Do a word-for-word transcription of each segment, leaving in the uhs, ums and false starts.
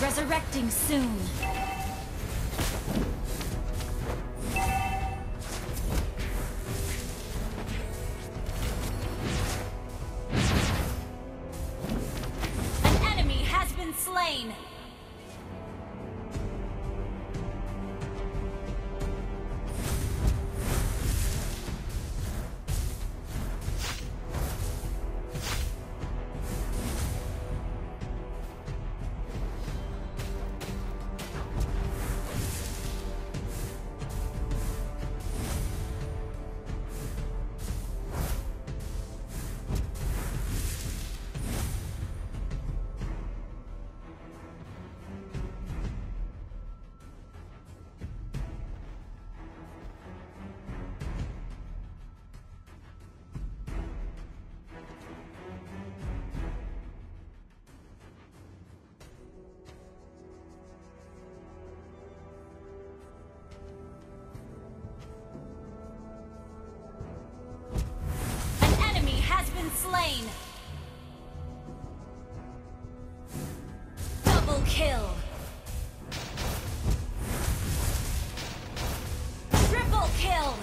resurrecting soon. An enemy has been slain. Slain. Double kill. Triple kill.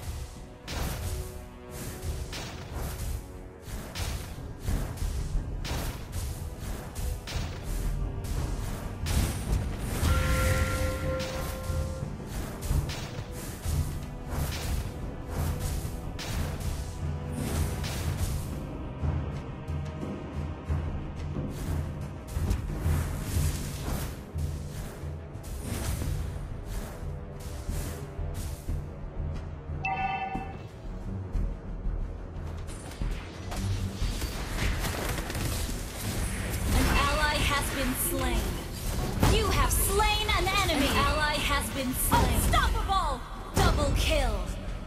Been slain. You have slain an enemy. An ally has been slain. Unstoppable! Double kill.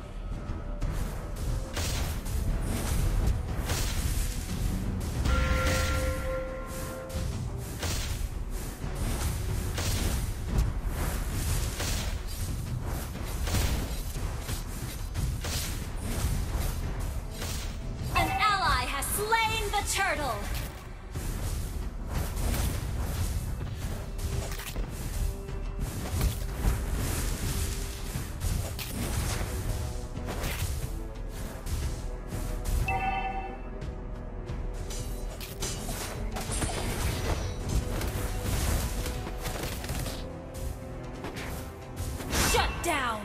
An ally has slain the turtle. Down.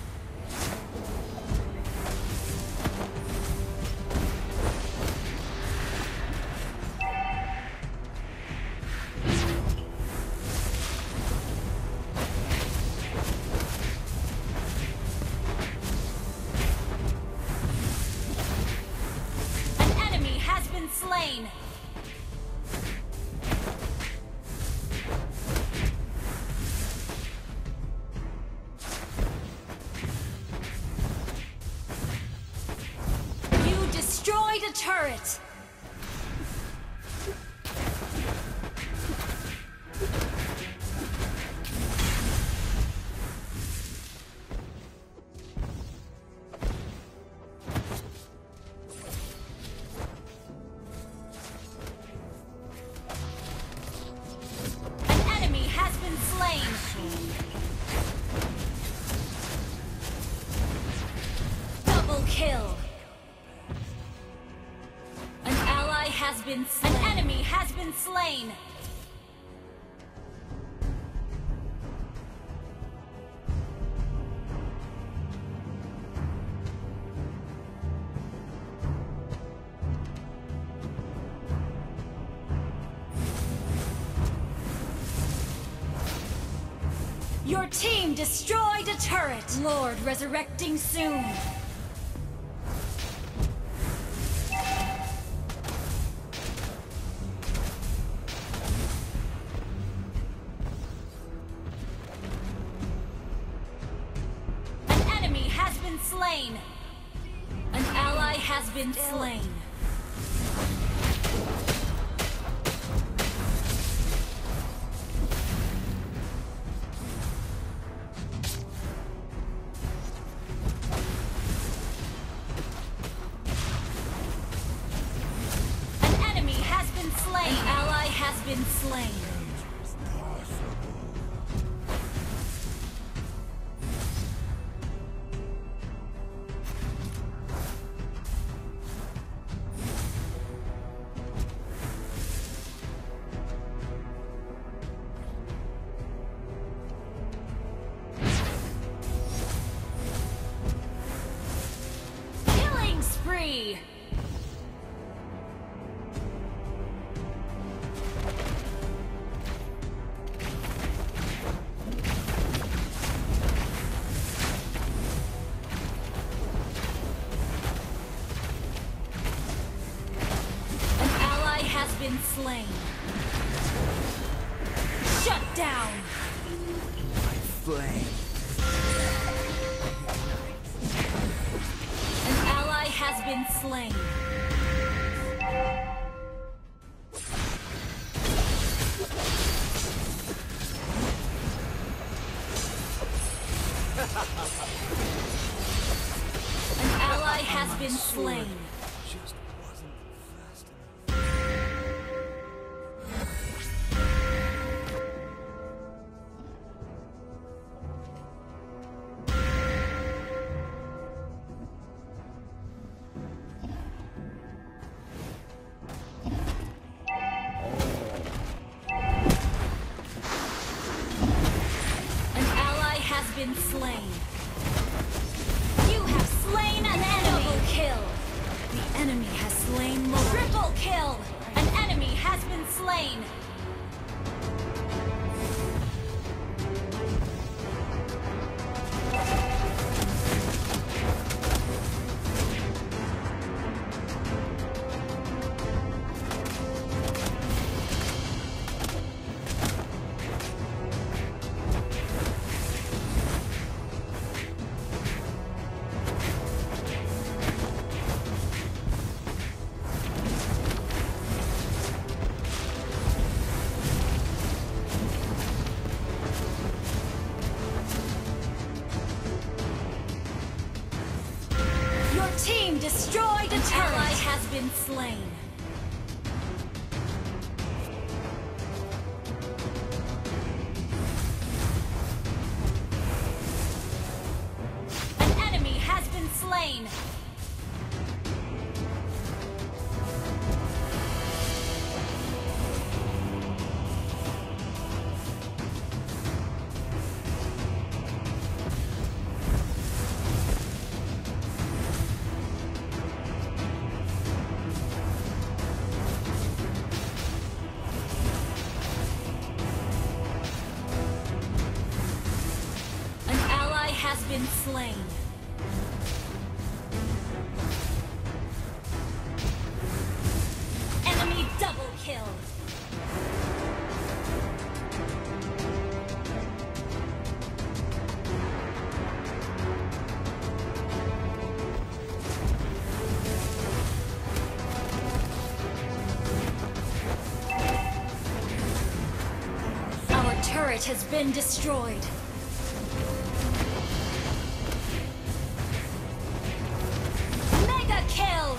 An enemy has been slain. Destroyed a turret! An enemy has been slain! Double kill! Has been slain. An enemy has been slain. Your team destroyed a turret. Lord resurrecting soon. Slain. An ally has been slain. An enemy has been slain. An ally has been slain. slain. Shut down. Flame. An ally has been slain. An ally has been slain. Just wasn't fast An ally has been slain. You have slain an enemy. Double kill. The enemy has slain more. Triple kill. An enemy has been slain. Team destroyed a turret. An ally has been slain. An enemy has been slain. Has been slain. Enemy double kill. Our turret has been destroyed. Kill!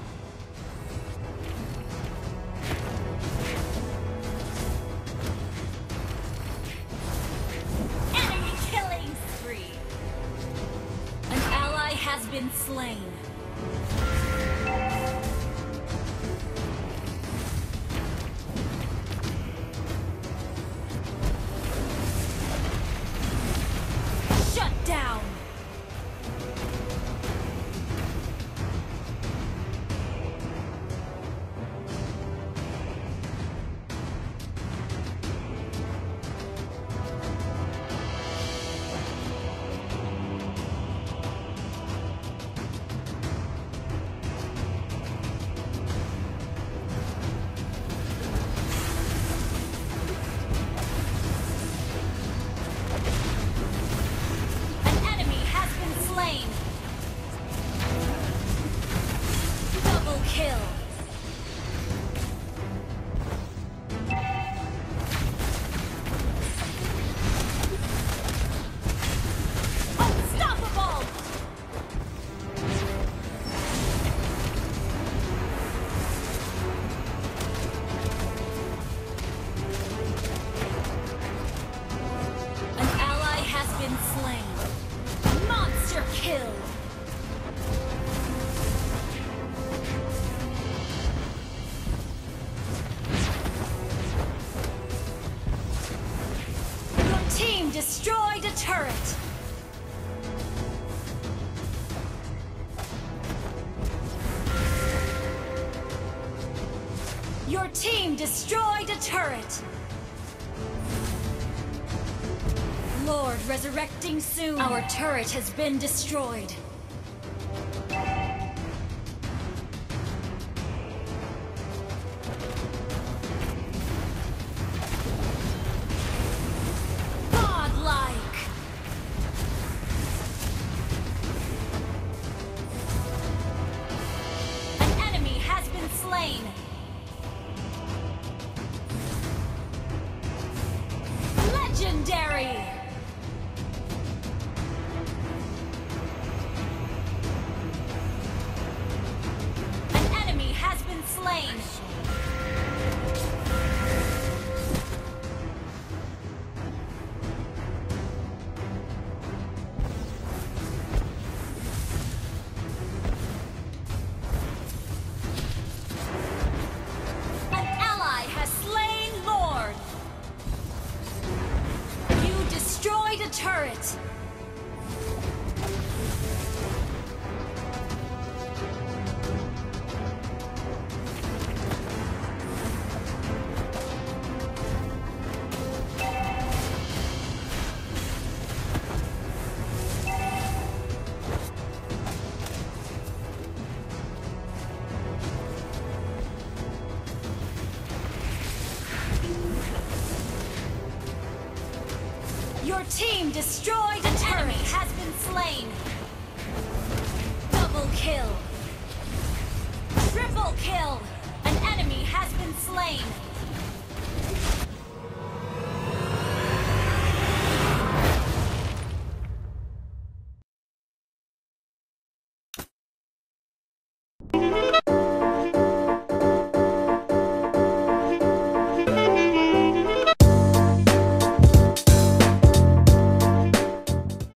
Enemy killing spree! An ally has been slain. Shut down! Double kill. Unstoppable. An ally has been slain. Monster kill. Team destroyed a turret! Your team destroyed a turret! Lord resurrecting soon! Our turret has been destroyed! team destroyed a turret. Has